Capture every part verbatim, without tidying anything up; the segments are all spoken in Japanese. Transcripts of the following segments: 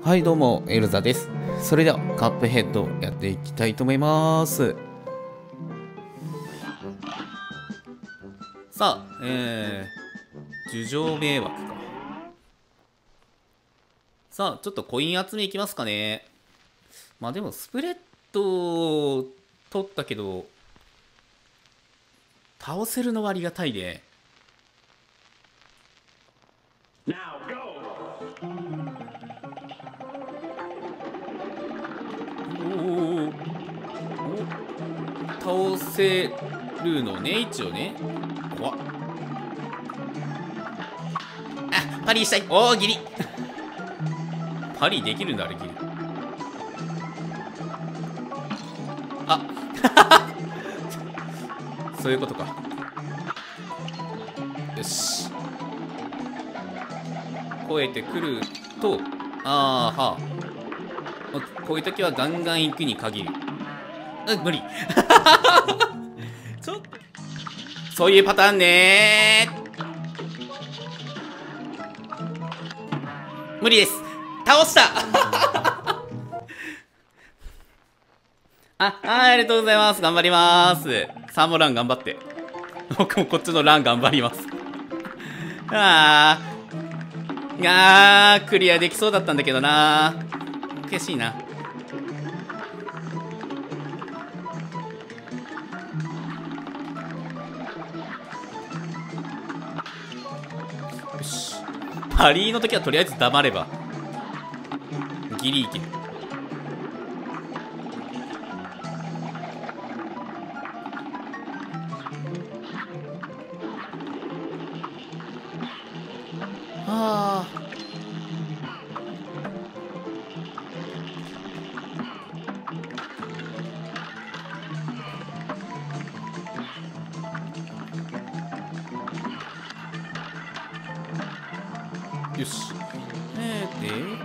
はいどうも、エルザです。それではカップヘッドやっていきたいと思います。さあ、えー、樹上迷惑か。さあ、ちょっとコイン集めいきますかね。まあでもスプレッド取ったけど、倒せるのはありがたいね。倒せるのね、一応ね。怖っ。あ、パリしたい。おお、ギリ。パリできるんだ、あれ、ギリ。あそういうことか。よし。超えてくると、あーはあ。こういう時はガンガン行くに限る。うん、無理。ちょっと。そういうパターンねー。無理です。倒したあ、はい、ありがとうございます。頑張ります。サーモラン頑張って。僕もこっちのラン頑張ります。あー。あー、クリアできそうだったんだけどなー。悔しいな。よし。パリーの時はとりあえず黙れば。ギリいける。はあ。よし。えー、で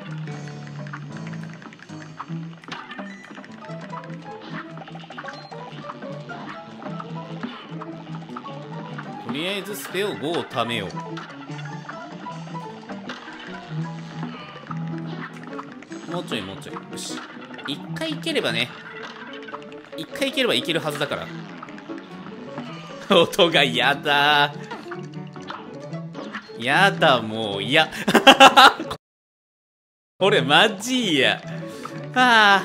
とりあえずスペをごを貯めよう。もうちょいもうちょい。よし。一回いければね。一回いければいけるはずだから。音が嫌だー。やだ、もう嫌。これマジ嫌。はあ。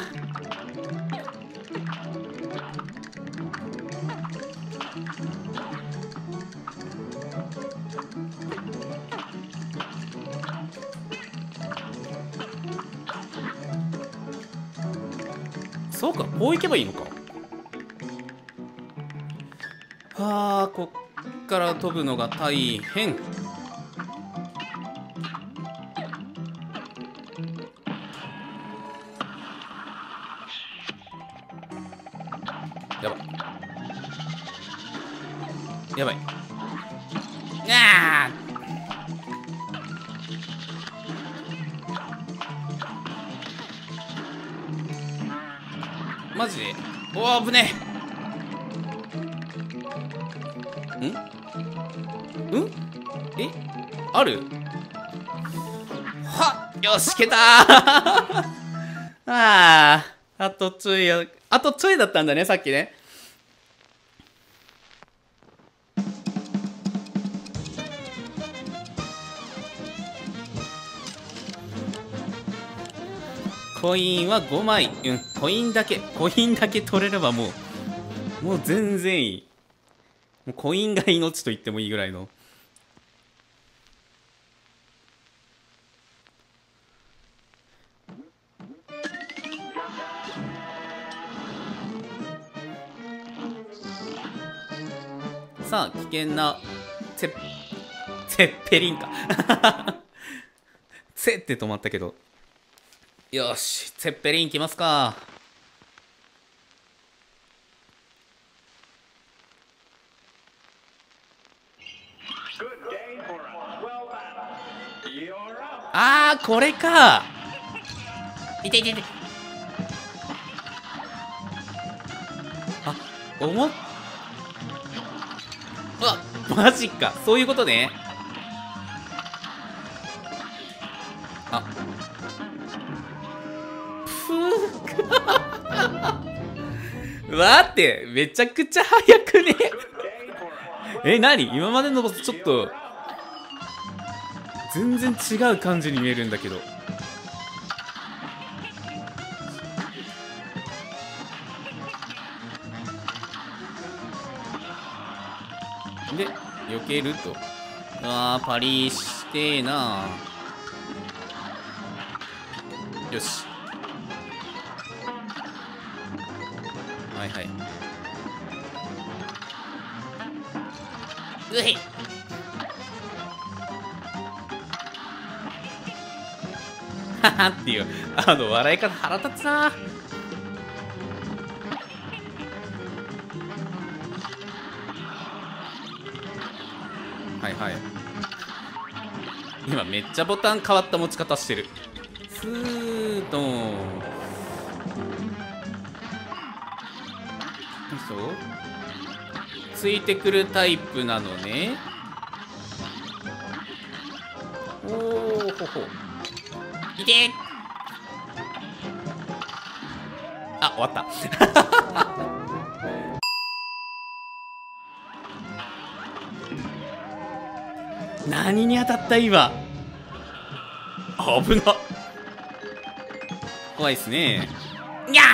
そうか、こういけばいいのか。はあ、こっから飛ぶのが大変。やばい。やばい。ああ。マジで。おお、危ねえ。んんえあるはっ、よし、消えたーああ、あとちょいや、あとちょいだったんだね、さっきね。コインはごまい。うん、コインだけ、コインだけ取れればもう、もう全然いい。もうコインが命と言ってもいいぐらいの。さあ、危険な、ツェ、ツェッペリンか。ツェって止まったけど。よし、ツェッペリン行きますか。あー、これか。いていていて。あ、思っ、うわ、マジか。そういうことね。あ、 待って、めちゃくちゃ速くね。え、何今までのボスちょっと全然違う感じに見えるんだけど。で避けると。あー、パリしてえな。よし、はいはい。うへい。ははっていうあの笑い方腹立つな。はいはい。今めっちゃボタン変わった持ち方してる。スーとん。そう、ついてくるタイプなのね。おーほほ。いてー。あ、終わった何に当たった今。危な。怖いっすね。にゃ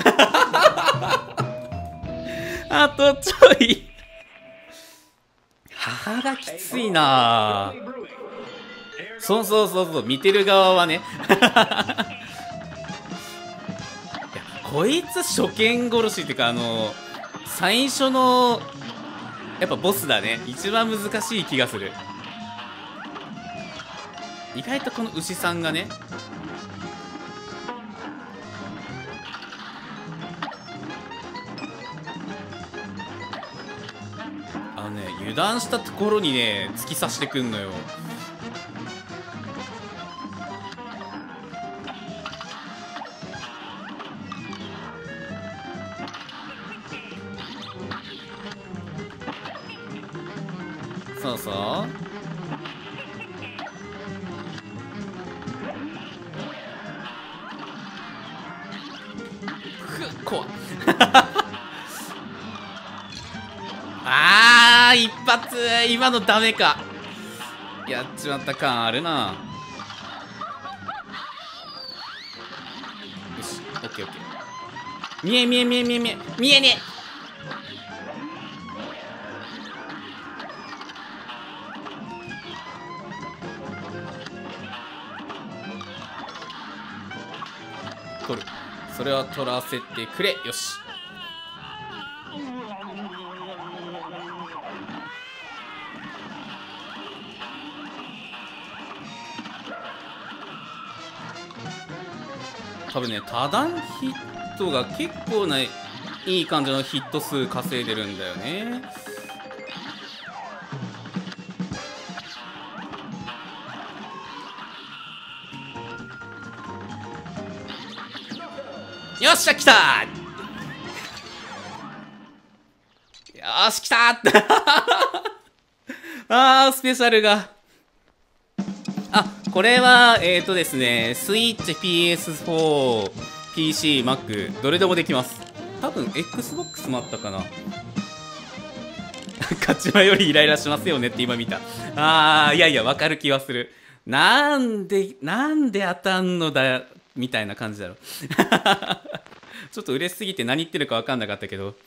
ーあとちょい母がきついな。そうそうそうそう、見てる側はね。いや、こいつ初見殺しっていうか、あの最初のやっぱボスだね。一番難しい気がする。意外とこの牛さんがね、あのね、油断したところにね突き刺してくんのよ。そうそう、怖っあー、一発今のダメか。やっちまった感あるな。よし、オッケーオッケー。見え見え見え見え見え見えねえ。取る。それは取らせてくれ。よし。多分ね、多段ヒットが結構ないい感じのヒット数稼いでるんだよね。よっしゃ、来たー。よーし、来たーあー、スペシャルが。あ、これはえーとですね、スイッチ、ピーエスフォー、ピーシー、Mac どれでもできます。多分 Xbox もあったかな。勝ち前よりイライラしますよねって今見た。あー、いやいや、わかる気はする。なんでなんで当たんのだみたいな感じだろ。ちょっと嬉しすぎて何言ってるか分かんなかったけど。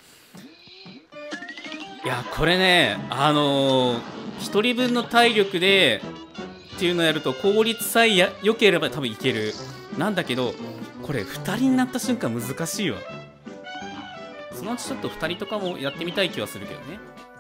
いや、これね、あのー、ひとりぶんの体力でっていうのをやると効率さえや良ければ多分いける。なんだけど、これふたりになった瞬間難しいわ。そのうちちょっとふたりとかもやってみたい気はするけどね。